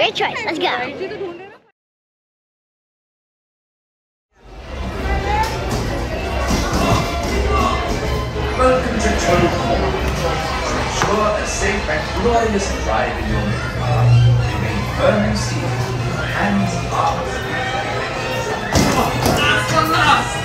Great choice. Let's go. Welcome to Total Corner. To ensure a safe and glorious drive in your new car, remain firmly seated, hands up. That's the last!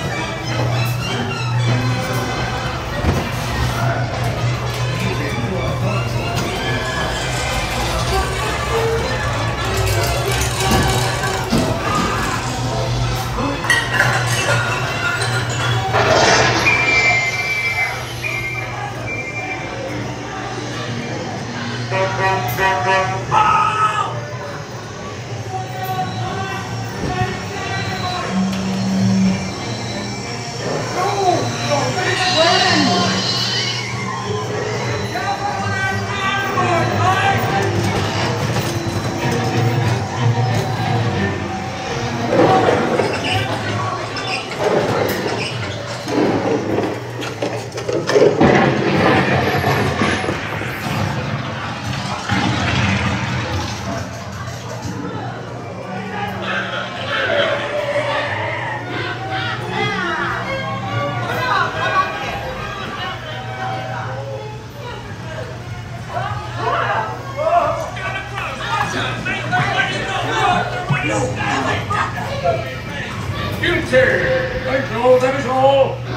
You two, I know that is all.